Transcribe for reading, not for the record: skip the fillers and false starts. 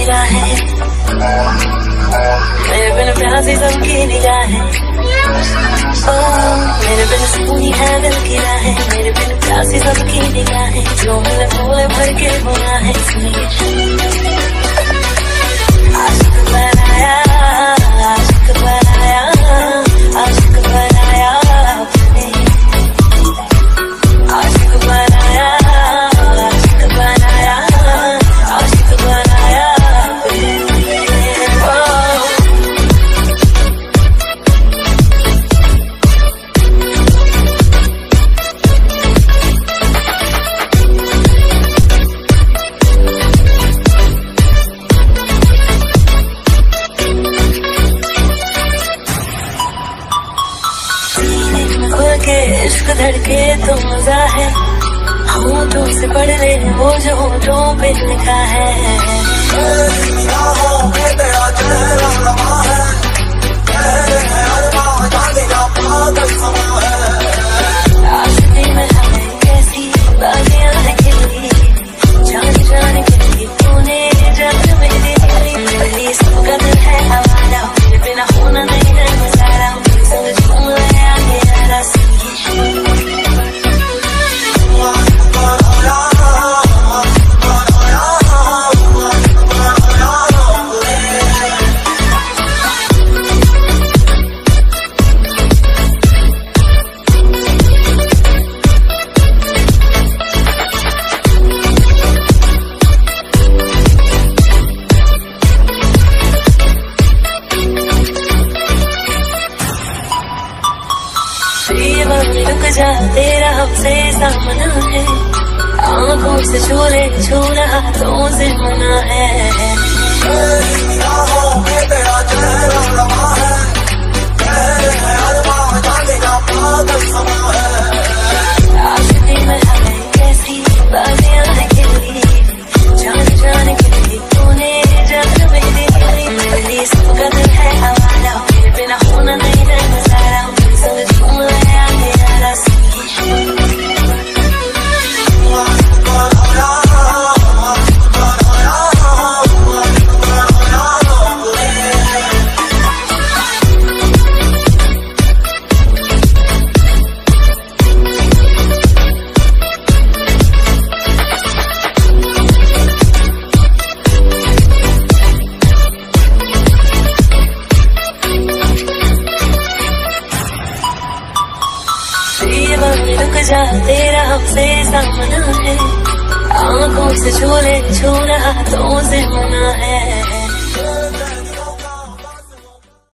निगाहें, मेरे बिन प्यासी सबकी निगाहें, मेरे बिन सुनी है दिल की राहें, मेरे बिन प्यासी सबकी निगाहें, जो मिले भोले भर के गुनाहें। आशिक बनाया, आशिक बनाया, आशिक बनाया आपने, आशिक बनाया, आशिक बनाया, आशिक बनाया आपने। के इश्क धड़के तो मजा है, होठों से पढ़ ले वो जो होठों पे लिखा है। आशिकी में हमें कैसी बाजियां हैं खिली, जान जान के तूने जान मेरी पहली सबका दिल है हमारा, मेरे बिना होना नहीं है गुजारा, संग झूम ले आगे यारा सी। रुक जा तेरा हमसे सामना है, आंखों से छूले छू रहा तो से मना है। आशिकी में हमें कैसी बाजियां हैं खिली, जान जान के तूने जान मेरी पहली सबका दिल है हमारा, मेरे बिना होना नहीं है गुजारा, संग झूम ले आगे यारा सी। रुक जा तेरा हमसे सामना है, आंखों से छूले छू रहा तो से मना है।